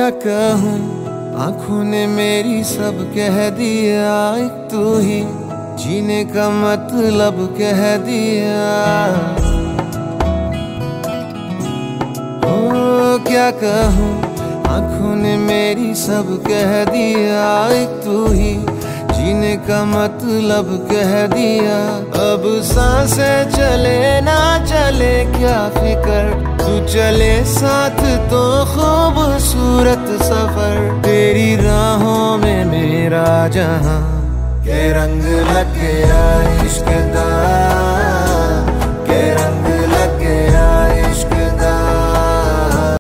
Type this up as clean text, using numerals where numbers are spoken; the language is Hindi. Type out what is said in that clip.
क्या कहूँ, आंखों ने मेरी सब कह दिया, एक तू ही जीने का मतलब कह दिया। ओ क्या कहूँ, आंखों ने मेरी सब कह दिया, एक तू ही जीने का मतलब कह दिया। अब सांसें चले ना चले क्या फिकर, तू चले साथ तो खूबसूरत सफर। तेरी राहों में मेरा जहां के रंग लग गया इश्क दा।